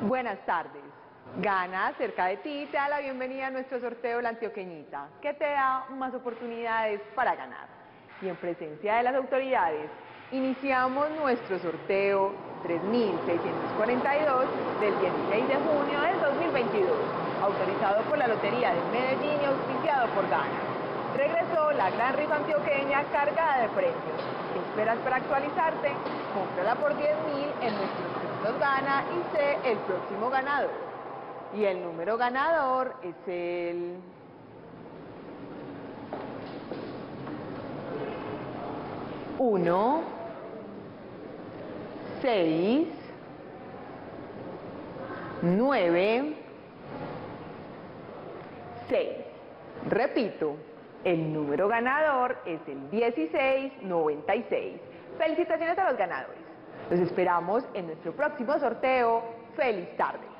Buenas tardes. Gana cerca de ti te da la bienvenida a nuestro sorteo La Antioqueñita, que te da más oportunidades para ganar. Y en presencia de las autoridades, iniciamos nuestro sorteo 3642 del 16 de junio del 2022, autorizado por la Lotería de Medellín y auspiciado por Gana. Regresó la gran rifa antioqueña cargada de premios. ¿Qué esperas para actualizarte? Cómprala por 10.000 en nuestros puntos Gana y sé el próximo ganador. Y el número ganador es el 1, 6, 9, 6. Repito, el número ganador es el 1696. Felicitaciones a los ganadores. Los esperamos en nuestro próximo sorteo. ¡Feliz tarde!